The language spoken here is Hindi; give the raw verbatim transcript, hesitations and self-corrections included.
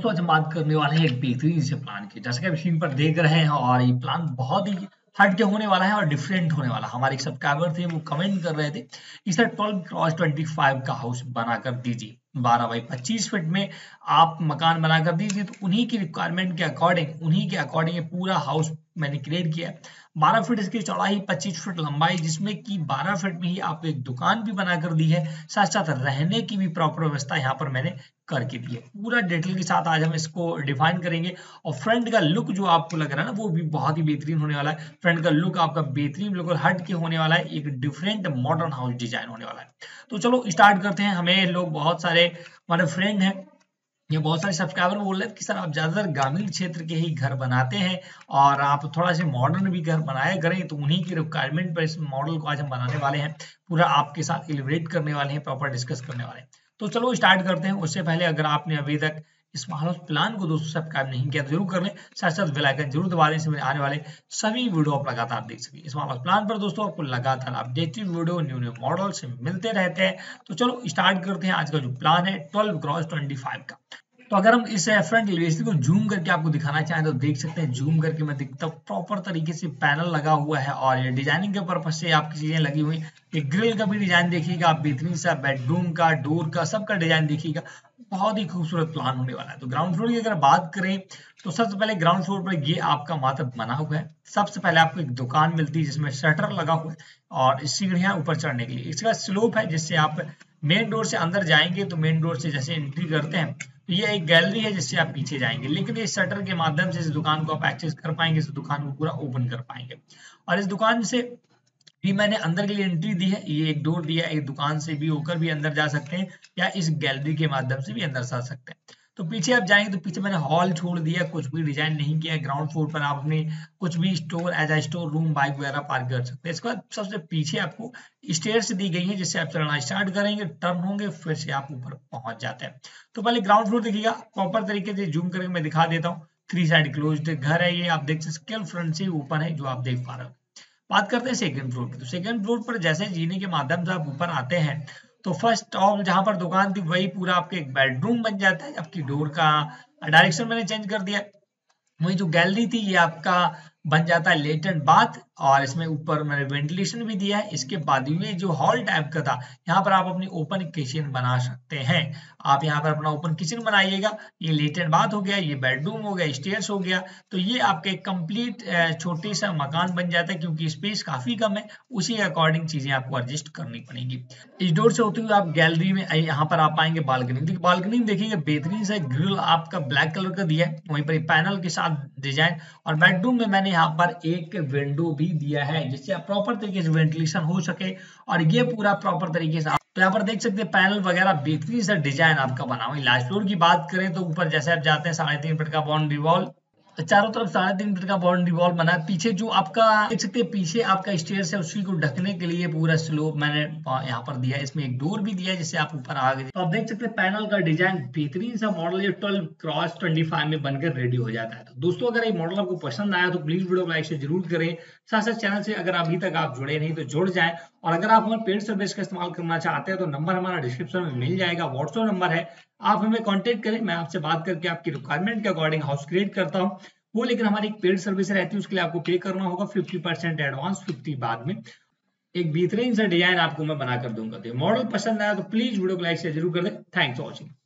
तो आज हम बात करने वाले हैं एक बेहतरीन से प्लान की। जैसे कि आप स्क्रीन पर देख रहे हैं और ये प्लान बहुत ही हट के होने वाला है और डिफरेंट होने वाला है। हमारे एक सब्सक्राइबर थे वो कमेंट कर रहे थे कि sir twelve cross twenty five का हाउस बना कर दीजिए, बारह बाई पच्चीस फीट में आप मकान बना कर दीजिए। तो उन्हीं की रिक्वायरमेंट के अकॉर्डिंग उन्हीं के अकॉर्डिंग ये पूरा हाउस मैंने क्रिएट किया है। बारह फीट इसकी चौड़ाई, पच्चीस फीट लंबाई, जिसमें कि बारह फीट में ही आपको एक दुकान भी बना कर दी है, साथ साथ रहने की भी प्रॉपर व्यवस्था यहाँ पर मैंने करके दी है। पूरा डिटेल के साथ आज हम इसको डिफाइन करेंगे और फ्रंट का लुक जो आपको लग रहा है ना वो भी बहुत ही बेहतरीन होने वाला है। फ्रंट का लुक आपका बेहतरीन बिल्कुल हट के होने वाला है, एक डिफरेंट मॉडर्न हाउस डिजाइन होने वाला है। तो चलो स्टार्ट करते हैं। हमें लोग बहुत सारे हमारे फ्रेंड हैं, ये बहुत सारे सब्सक्राइबर बोल रहे हैं कि सर आप ज्यादातर ग्रामीण क्षेत्र के ही घर बनाते हैं और आप थोड़ा सा मॉडर्न भी घर बनाया करें। तो उन्हीं की रिक्वायरमेंट पर इस मॉडल को आज हम बनाने वाले हैं, पूरा आपके साथ एलिब्रेट करने वाले हैं, प्रॉपर डिस्कस करने वाले हैं। तो चलो स्टार्ट करते हैं। उससे पहले अगर आपने अभी तक इस हाउस प्लान को दोस्तों सब्सक्राइब नहीं किया तो जरूर कर लें, साथ साथ बेल आइकन जरूर दबा दें, इसमें आने वाले सभी वीडियो आप लगातार देख सकें। इस हाउस प्लान पर दोस्तों आपको लगातार updated video new new model से मिलते रहते हैं। तो चलो स्टार्ट करते हैं। आज का जो प्लान है ट्वेल्व क्रॉस ट्वेंटी फाइव का। तो अगर हम इस फ्रंट एलिवेशन को जूम करके आपको दिखाना चाहें तो देख सकते हैं। जूम करके मैं दिखता हूँ प्रॉपर तरीके से पैनल लगा हुआ है और ये डिजाइनिंग के पर्पज से आपकी चीजें लगी हुई। ये ग्रिल का भी डिजाइन देखिएगा आप, बेहतरीन सा बेडरूम का, डोर का, सबका डिजाइन देखिएगा। बहुत ही खूबसूरत प्लान होने वाला है। तो ग्राउंड फ्लोर की अगर बात करें तो सबसे पहले ग्राउंड फ्लोर पर ये आपका मात्र बना हुआ है। सबसे पहले आपको एक दुकान मिलती है जिसमें शटर लगा हुआ है और सीढ़ियां ऊपर चढ़ने के लिए। इसका स्लोप है जिससे आप मेन डोर से अंदर जाएंगे तो मेन डोर से जैसे एंट्री करते हैं तो ये एक गैलरी है जिससे आप पीछे जाएंगे, लेकिन इस शटर के माध्यम से इस दुकान को आप एक्सेस कर पाएंगे, इस दुकान को पूरा ओपन कर पाएंगे। और इस दुकान से भी मैंने अंदर के लिए एंट्री दी है, ये एक डोर दिया है, एक दुकान से भी होकर भी अंदर जा सकते हैं या इस गैलरी के माध्यम से भी अंदर जा सकते हैं। तो पीछे आप जाएंगे तो पीछे मैंने हॉल छोड़ दिया, कुछ भी डिजाइन नहीं किया। ग्राउंड फ्लोर पर आप अपने कुछ भी store as a store room, bike वगैरह पार्क कर सकते हैं। इसके बाद सबसे पीछे आपको स्टेयर्स दी गई है जिससे आप चलना स्टार्ट करेंगे, टर्न होंगे, फिर से आप ऊपर पहुंच जाते हैं। तो पहले ग्राउंड फ्लोर देखिएगा प्रॉपर तरीके से, जूम करके मैं दिखा देता हूँ। थ्री साइड क्लोज्ड घर है ये, आप देख सकते, फ्रंट से ओपन है जो आप देख पा रहे हो। बात करते हैं सेकंड फ्लोर की। तो सेकंड फ्लोर पर जैसे जीने के माध्यम से आप ऊपर आते हैं तो फर्स्ट ऑफ जहां पर दुकान थी वही पूरा आपके एक बेडरूम बन जाता है। आपकी डोर का डायरेक्शन मैंने चेंज कर दिया। वही जो गैलरी थी ये आपका बन जाता है लेटेंट बाथ और इसमें ऊपर मैंने वेंटिलेशन भी दिया है। इसके बाद ये जो हॉल टाइप का था यहाँ पर आप अपनी ओपन किचन बना सकते हैं। आप यहाँ पर अपना ओपन किचन बनाइएगा। ये लेटेंट बाथ हो गया, ये बेडरूम हो गया, स्टेयर्स हो गया। तो ये आपके एक कंप्लीट छोटे सा मकान बन जाता है क्योंकि स्पेस काफी कम है, उसी के अकॉर्डिंग चीजें आपको एडजस्ट करनी पड़ेगी। इस डोर से होते हुए आप गैलरी में यहाँ पर आप पाएंगे बालकनी। देखिए बालकनी देखिएगा बेहतरीन सा ग्रिल आपका ब्लैक कलर का दिया है, वहीं पर पैनल के साथ डिजाइन। और बेडरूम में मैंने यहाँ पर एक विंडो भी दिया है जिससे आप प्रॉपर तरीके से वेंटिलेशन हो सके और ये पूरा प्रॉपर तरीके से। तो यहाँ पर देख सकते हैं पैनल वगैरह बेहतरीन सा डिजाइन आपका बना हुआ है। लास्ट फ्लोर की बात करें तो ऊपर जैसे आप जाते हैं साढ़े तीन फीट का बाउंड्री वॉल, चारों तरफ साढ़े तीन फीट का बाउंड्री वॉल बना है। पीछे जो आपका देख सकते हैं पीछे आपका स्टेयर्स है उसी को ढकने के लिए पूरा स्लोप मैंने यहाँ पर दिया है। इसमें एक डोर भी दिया है जिससे आप ऊपर आ गए। तो आप देख सकते हैं पैनल का डिजाइन बेहतरीन सा मॉडल ये ट्वेल्व क्रॉस ट्वेंटी फाइव में बनकर रेडी हो जाता है। तो दोस्तों अगर ये मॉडल आपको पसंद आया तो प्लीज वीडियो को लाइक से जरूर करें। साथ साथ चैनल से अगर अभी तक आप जुड़े नहीं तो जुड़ जाए। और अगर आप हमारे पेड सर्विस का इस्तेमाल करना चाहते हैं तो नंबर हमारा डिस्क्रिप्शन में मिल जाएगा, व्हाट्सएप नंबर है, आप हमें कॉन्टेक्ट करें। मैं आपसे बात करके आपकी रिक्वायरमेंट के अकॉर्डिंग हाउस क्रिएट करता हूँ वो, लेकिन हमारी एक पेड सर्विस रहती है उसके लिए आपको पे करना होगा फिफ्टी परसेंट एडवांस, फिफ्टी बाद में। एक बेहतरीन सा डिजाइन आपको मैं बना कर दूंगा। तो मॉडल पसंद आया तो प्लीज वीडियो को लाइक से जरूर कर दें। Thanks for watching.